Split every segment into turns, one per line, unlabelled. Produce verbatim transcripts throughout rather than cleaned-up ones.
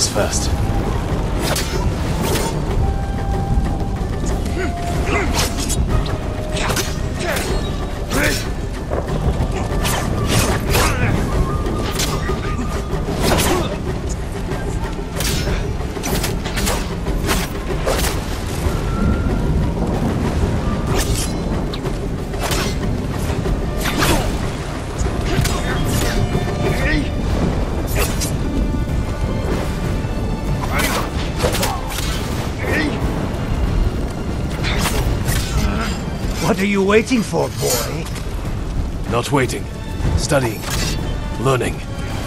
things first.
What are you waiting for, boy?
Not waiting. Studying. Learning.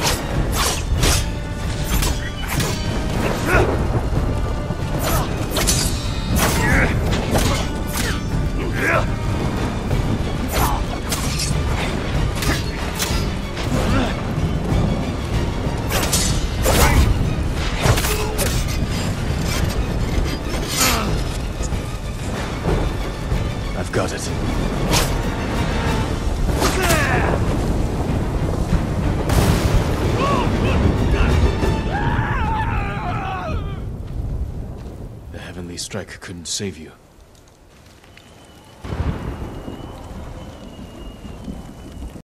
I've got it. The Heavenly Strike couldn't save you.